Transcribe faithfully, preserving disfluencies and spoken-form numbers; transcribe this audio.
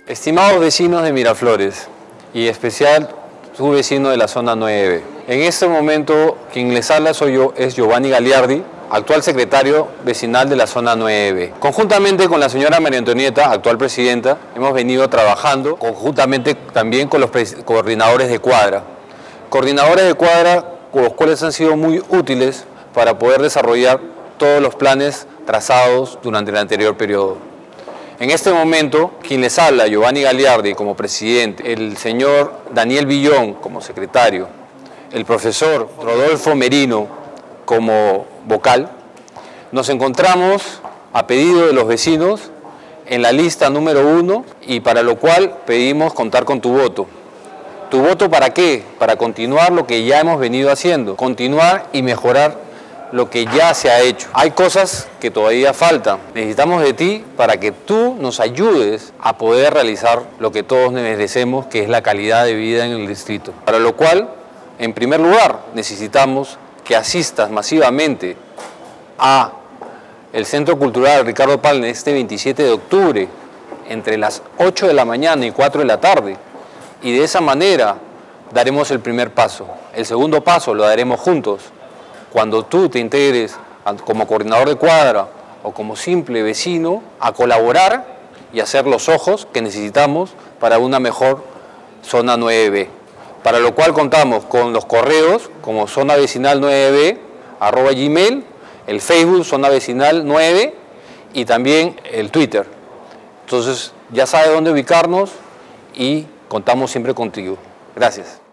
Estimados vecinos de Miraflores, y en especial su vecino de la zona nueve B, en este momento quien les habla soy yo, es Giovanni Gagliardi, actual secretario vecinal de la zona nueve B. Conjuntamente con la señora María Antonieta, actual presidenta, hemos venido trabajando conjuntamente también con los coordinadores de cuadra. Coordinadores de cuadra, los cuales han sido muy útiles para poder desarrollar todos los planes trazados durante el anterior periodo. En este momento, quien les habla, Giovanni Gagliardi como presidente, el señor Daniel Villón como secretario, el profesor Rodolfo Merino como vocal, nos encontramos a pedido de los vecinos en la lista número uno y para lo cual pedimos contar con tu voto. ¿Tu voto para qué? Para continuar lo que ya hemos venido haciendo, continuar y mejorar lo que ya se ha hecho. Hay cosas que todavía faltan. Necesitamos de ti para que tú nos ayudes a poder realizar lo que todos merecemos, que es la calidad de vida en el distrito. Para lo cual, en primer lugar, necesitamos que asistas masivamente a el Centro Cultural Ricardo Palma este veintisiete de octubre, entre las ocho de la mañana y cuatro de la tarde. Y de esa manera daremos el primer paso. El segundo paso lo daremos juntos. Cuando tú te integres como coordinador de cuadra o como simple vecino a colaborar y hacer los ojos que necesitamos para una mejor zona nueve B. Para lo cual contamos con los correos como zona vecinal nueve B, arroba gmail, el Facebook zona vecinal nueve y también el Twitter. Entonces ya sabes dónde ubicarnos y contamos siempre contigo. Gracias.